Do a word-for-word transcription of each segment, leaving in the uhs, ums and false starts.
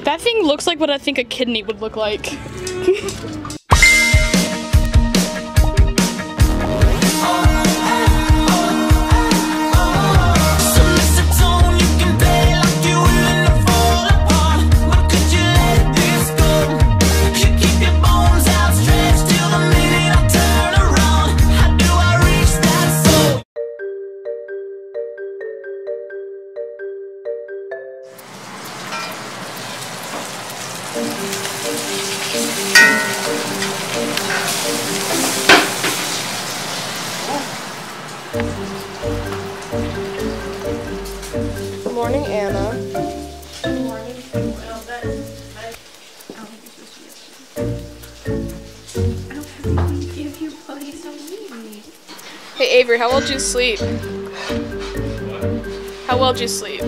That thing looks like what I think a kidney would look like. Good morning, Anna. Good morning. Well, that is, I, I don't think you're supposed to be yesterday. I don't have anything to give you, buddy, so mean. Hey Avery, how well did you sleep? How well did you sleep?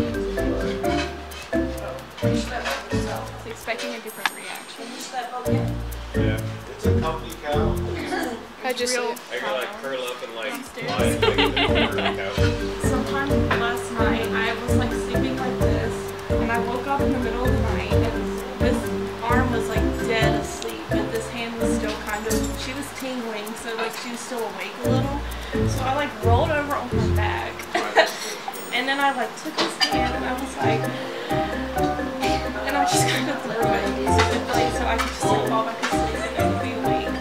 Expecting a different reaction. Yeah. It's a comfy couch. How'd you sleep? I could like curl up and like lie and like in the corner of the couch. Sometime last night, I was like sleeping like this, and I woke up in the middle of the night, and this arm was like dead asleep, but this hand was still kind of, she was tingling, so like she was still awake a little. So I like rolled over on my back, and then I like took his hand, and I was like, and I just kind of threw it to the place so I could just like fall back asleep and then be awake.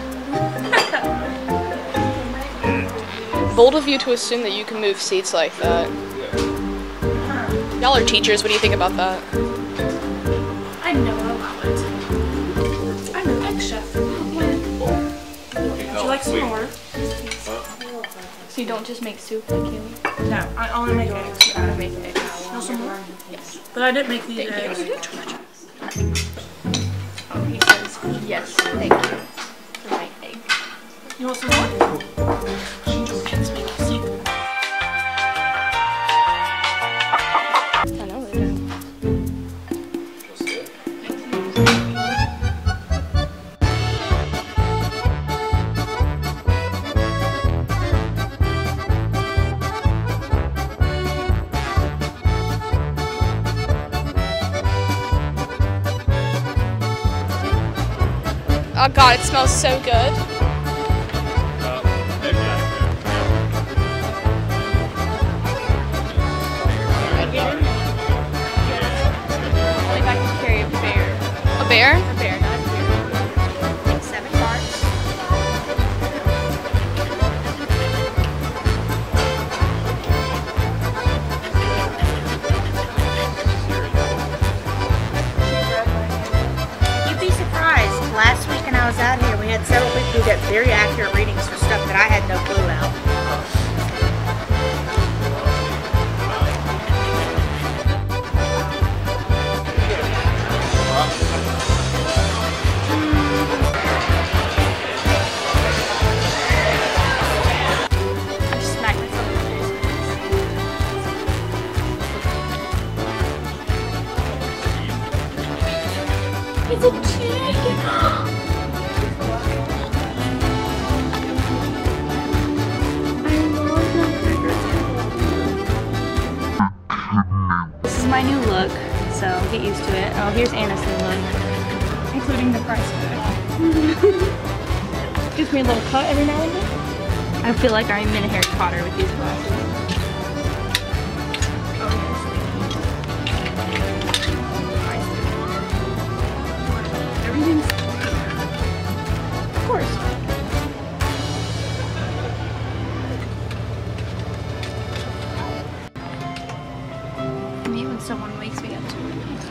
Bold of you to assume that you can move seats like that. Y'all are teachers, what do you think about that? I know about it. I'm an ex-chef. Would you like some more? So you don't just make soup like you? No, I only make eggs. I make eggs. No, some more? Yes. But I didn't make these eggs. Oh, he says yes, thank you for my egg. You want some more? I know they do. Oh god, it smells so good. Only if I can carry a bear. A bear? A bear, not a bear. Take seven parts. You'd be surprised. Last week when I was out here, we had several people who got very accurate readings for stuff that I had no clue about. I just smacked myself in the face. It's a chicken! This is my new look, so get used to it. Oh, here's Anna's new look, including the price tag. Gives me a little cut every now and then. I feel like I'm in Harry Potter with these glasses. Everything's, of course. Me when someone wakes me up to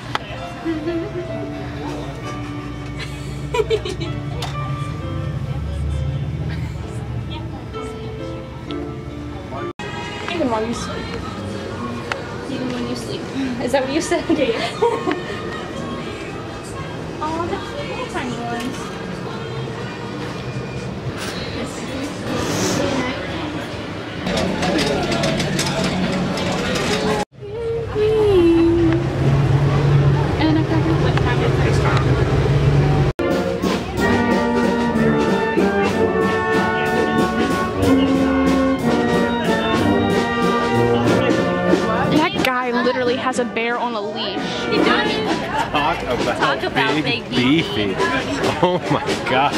Even while you sleep. Even when you sleep. Is that what you said? Yeah. Oh, the little tiny ones. That guy literally has a bear on a leash. Huh? Talk about, Talk about big, big beefy. Oh my god.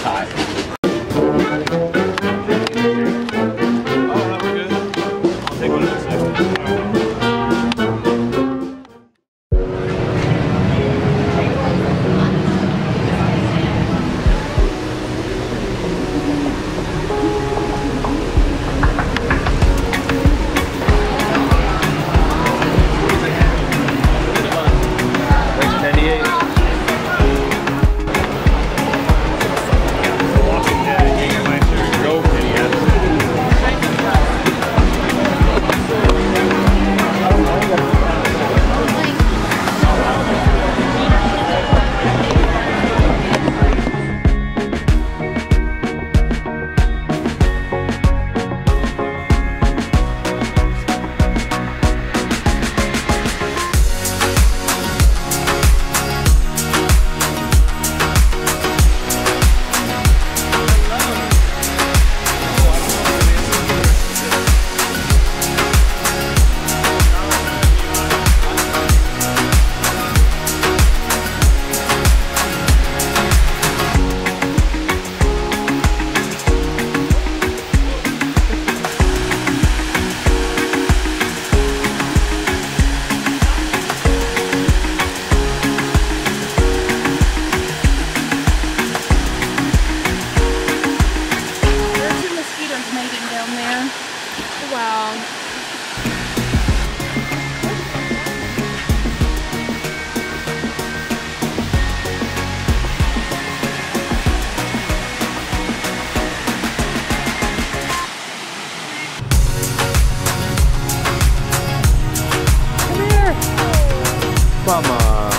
Come on.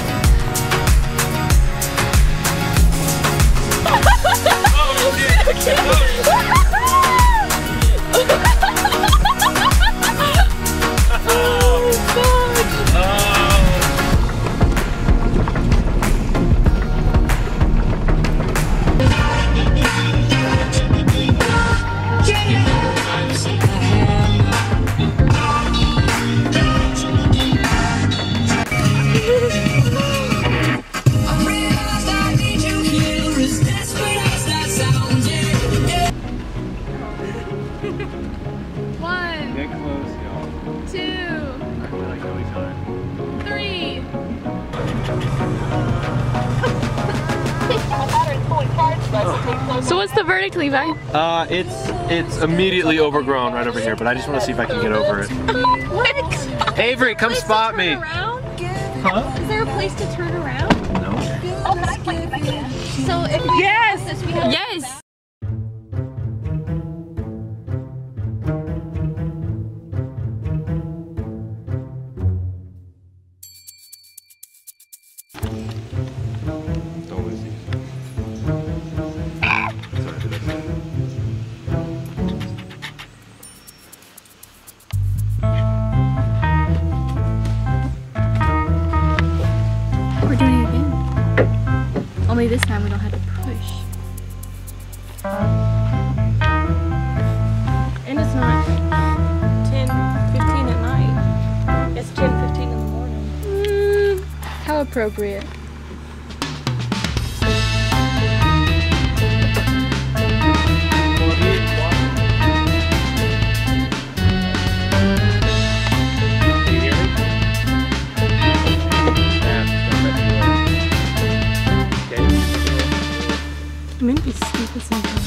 One, Get close, y'all. two, I feel like really time. three. So what's the verdict, Levi? Uh, it's it's immediately overgrown right over here, but I just want to see if I can get over it. What? Avery, come spot me. Around? Huh? Is there a place to turn around? No. So if we yes, this, we have yes. Don't lose these. Sorry, did I say that? We're doing it again. Only this time we don't have to push. And it's not ten fifteen at night. It's ten fifteen in the morning. Mm, how appropriate. I'm gonna be stupid sometimes.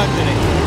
not kidding.